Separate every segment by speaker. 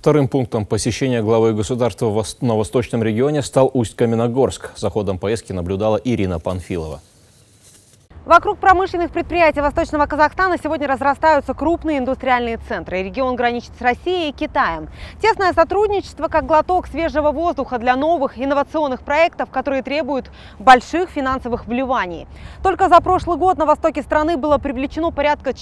Speaker 1: Вторым пунктом посещения главы государства на восточном регионе стал Усть-Каменогорск. За ходом поездки наблюдала Ирина Панфилова.
Speaker 2: Вокруг промышленных предприятий Восточного Казахстана сегодня разрастаются крупные индустриальные центры. Регион граничит с Россией и Китаем. Тесное сотрудничество как глоток свежего воздуха для новых инновационных проектов, которые требуют больших финансовых вливаний. Только за прошлый год на востоке страны было привлечено порядка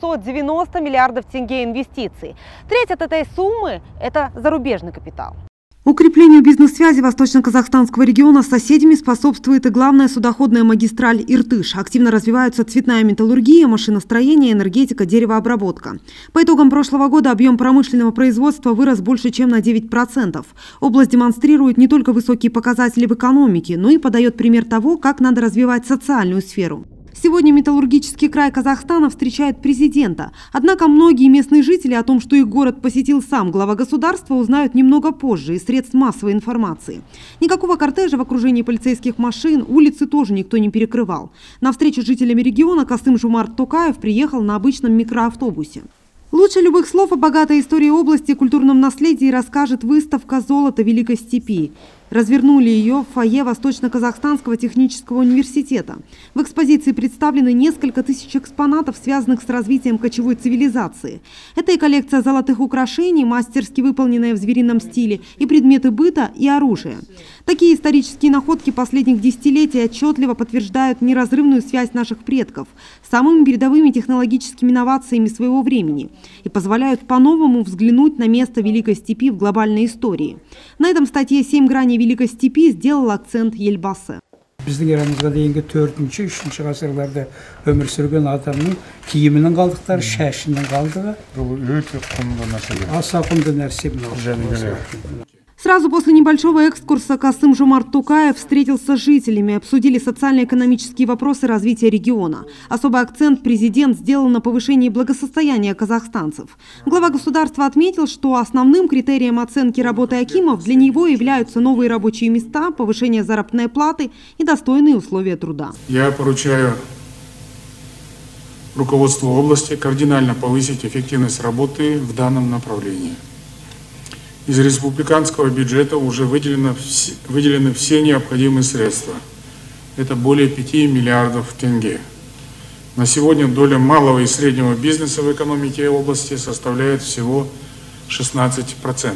Speaker 2: 490 миллиардов тенге инвестиций. Треть от этой суммы – это зарубежный капитал.
Speaker 3: Укреплению бизнес-связи Восточно-Казахстанского региона с соседями способствует и главная судоходная магистраль Иртыш. Активно развиваются цветная металлургия, машиностроение, энергетика, деревообработка. По итогам прошлого года объем промышленного производства вырос больше, чем на 9%. Область демонстрирует не только высокие показатели в экономике, но и подает пример того, как надо развивать социальную сферу. Сегодня металлургический край Казахстана встречает президента. Однако многие местные жители о том, что их город посетил сам глава государства, узнают немного позже из средств массовой информации. Никакого кортежа в окружении полицейских машин, улицы тоже никто не перекрывал. На встречу с жителями региона Касым-Жомарт Токаев приехал на обычном микроавтобусе. Лучше любых слов о богатой истории области и культурном наследии расскажет выставка «Золото Великой Степи». Развернули ее в фойе Восточно-Казахстанского технического университета. В экспозиции представлены несколько тысяч экспонатов, связанных с развитием кочевой цивилизации. Это и коллекция золотых украшений, мастерски выполненная в зверином стиле, и предметы быта, и оружие. Такие исторические находки последних десятилетий отчетливо подтверждают неразрывную связь наших предков с самыми передовыми технологическими инновациями своего времени и позволяют по-новому взглянуть на место Великой Степи в глобальной истории. На этом статье «7 граней Великой Степи» сделал акцент Елбасы.
Speaker 4: Біздің эрамызға дейінгі 4-3 ғасырларда өмір сүрген адамның киімінің қалдықтары, шашының қалдығы.
Speaker 5: Бұл өте құнды нәрсе.
Speaker 4: Аса құнды нәрсе мынау.
Speaker 3: Сразу после небольшого экскурса Касым-Жомарт Токаев встретился с жителями, обсудили социально-экономические вопросы развития региона. Особый акцент президент сделал на повышении благосостояния казахстанцев. Глава государства отметил, что основным критерием оценки работы акимов для него являются новые рабочие места, повышение заработной платы и достойные условия труда.
Speaker 6: Я поручаю руководству области кардинально повысить эффективность работы в данном направлении. Из республиканского бюджета уже выделены все необходимые средства. Это более 5 миллиардов тенге. На сегодня доля малого и среднего бизнеса в экономике области составляет всего 16%.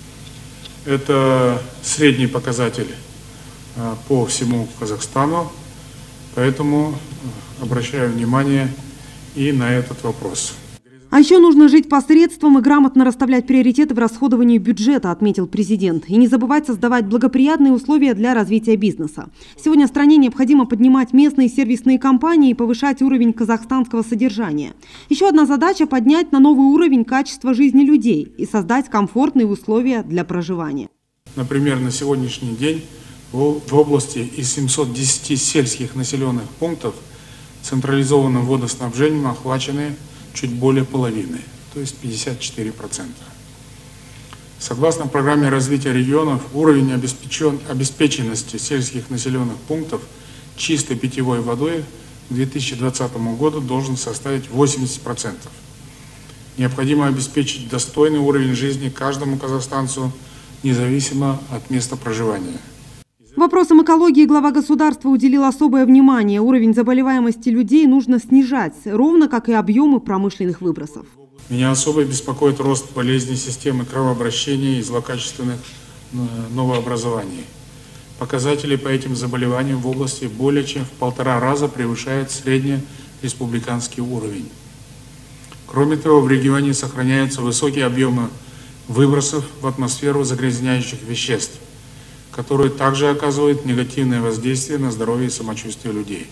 Speaker 6: Это средний показатель по всему Казахстану, поэтому обращаю внимание и на этот вопрос.
Speaker 3: А еще нужно жить посредством и грамотно расставлять приоритеты в расходовании бюджета, отметил президент. И не забывать создавать благоприятные условия для развития бизнеса. Сегодня стране необходимо поднимать местные сервисные компании и повышать уровень казахстанского содержания. Еще одна задача – поднять на новый уровень качество жизни людей и создать комфортные условия для проживания.
Speaker 6: Например, на сегодняшний день в области из 710 сельских населенных пунктов централизованным водоснабжением охвачены чуть более половины, то есть 54%. Согласно программе развития регионов, уровень обеспеченности сельских населенных пунктов чистой питьевой водой к 2020 году должен составить 80%. Необходимо обеспечить достойный уровень жизни каждому казахстанцу, независимо от места проживания.
Speaker 3: Вопросам экологии глава государства уделил особое внимание. Уровень заболеваемости людей нужно снижать, ровно как и объемы промышленных выбросов.
Speaker 6: Меня особо беспокоит рост болезней системы кровообращения и злокачественных новообразований. Показатели по этим заболеваниям в области более чем в 1,5 раза превышают среднереспубликанский уровень. Кроме того, в регионе сохраняются высокие объемы выбросов в атмосферу загрязняющих веществ, которые также оказывают негативное воздействие на здоровье и самочувствие людей.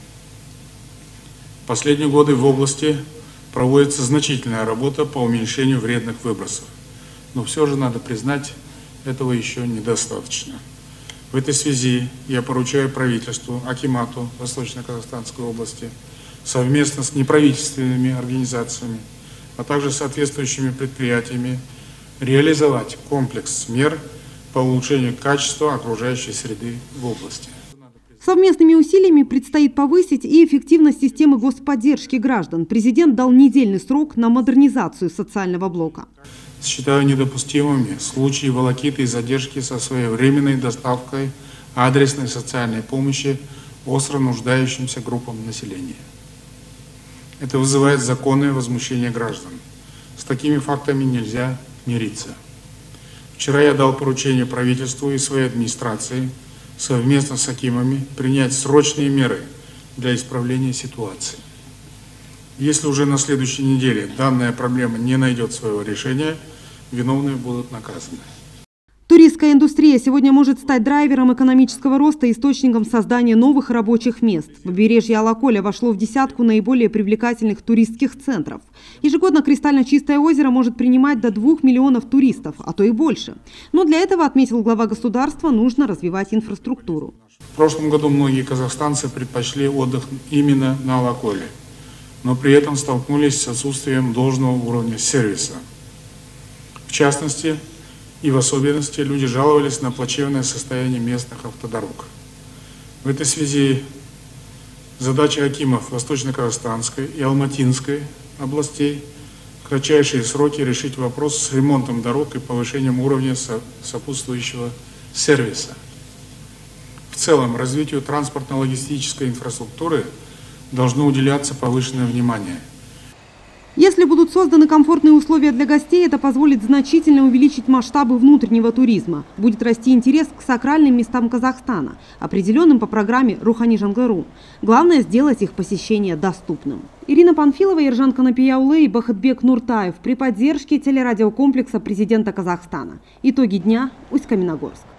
Speaker 6: В последние годы в области проводится значительная работа по уменьшению вредных выбросов. Но все же, надо признать, этого еще недостаточно. В этой связи я поручаю правительству, акимату Восточно-Казахстанской области совместно с неправительственными организациями, а также соответствующими предприятиями реализовать комплекс мер по улучшению качества окружающей среды в области.
Speaker 3: Совместными усилиями предстоит повысить и эффективность системы господдержки граждан. Президент дал недельный срок на модернизацию социального блока.
Speaker 6: считаю недопустимыми случаи волокиты и задержки со своевременной доставкой адресной социальной помощи остро нуждающимся группам населения. Это вызывает законное возмущение граждан. С такими фактами нельзя мириться. Вчера я дал поручение правительству и своей администрации совместно с акимами принять срочные меры для исправления ситуации. Если уже на следующей неделе данная проблема не найдет своего решения, виновные будут наказаны.
Speaker 3: Туристская индустрия сегодня может стать драйвером экономического роста и источником создания новых рабочих мест. Побережье Алаколя вошло в десятку наиболее привлекательных туристских центров. Ежегодно кристально чистое озеро может принимать до 2 миллионов туристов, а то и больше. Но для этого, отметил глава государства, нужно развивать инфраструктуру.
Speaker 6: В прошлом году многие казахстанцы предпочли отдых именно на Алаколе, но при этом столкнулись с отсутствием должного уровня сервиса. В частности, и в особенности люди жаловались на плачевное состояние местных автодорог. В этой связи задача акимов Восточно-Казахстанской и Алматинской областей в кратчайшие сроки решить вопрос с ремонтом дорог и повышением уровня сопутствующего сервиса. В целом, развитию транспортно-логистической инфраструктуры должно уделяться повышенное внимание.
Speaker 3: Если будут созданы комфортные условия для гостей, это позволит значительно увеличить масштабы внутреннего туризма. Будет расти интерес к сакральным местам Казахстана, определенным по программе «Рухани Жаңғыру». Главное – сделать их посещение доступным. Ирина Панфилова, Ержан Канапияулы и Бахытбек Нуртаев при поддержке телерадиокомплекса президента Казахстана. Итоги дня. Усть-Каменогорск.